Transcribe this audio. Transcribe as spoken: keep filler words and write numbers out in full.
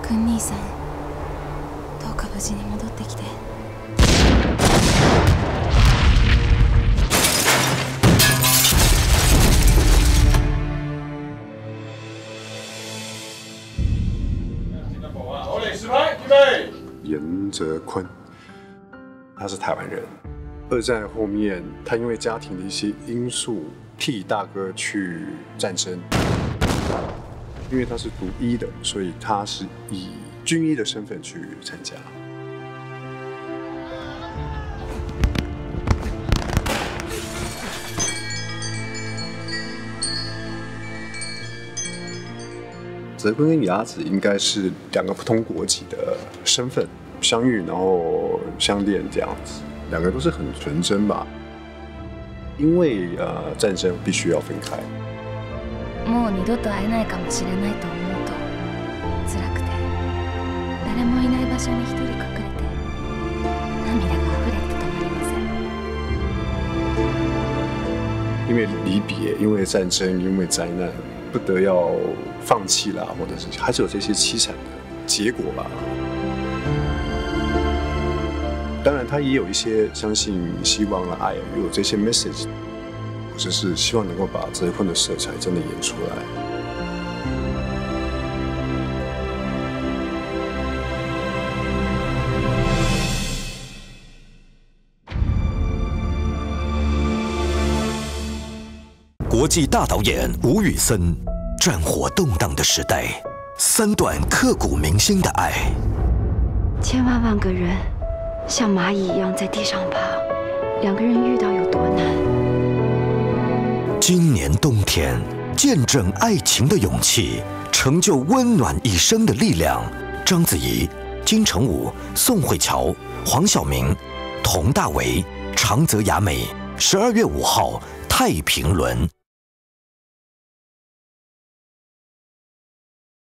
君兄さん、どうか無事に戻ってきて。 严泽坤，他是台湾人。二战后面，他因为家庭的一些因素，替大哥去战争。因为他是读医的，所以他是以军医的身份去参加。泽坤跟雅子应该是两个不同国籍的身份相遇，然后相恋这样子，两个都是很纯真吧。因为呃战争必须要分开。 もう二度と会えないかもしれないと思うと辛くて、誰もいない場所に一人隠れて涙が溢れて止まりません。 因为离别，因为战争，因为灾难，不得要放弃啦，或者是还是有这些凄惨的结果吧。当然，他也有一些相信、希望啦、爱，也有这些 message。我只是希望能够把泽坤的色彩真的演出来。 国际大导演吴宇森，战火动荡的时代，三段刻骨铭心的爱。 千万万个人像蚂蚁一样在地上爬，两个人遇到有多难？ 今年冬天，见证爱情的勇气，成就温暖一生的力量。章子怡、金城武、宋慧乔、黄晓明、佟大为、长泽雅美，十二月五号，太平轮。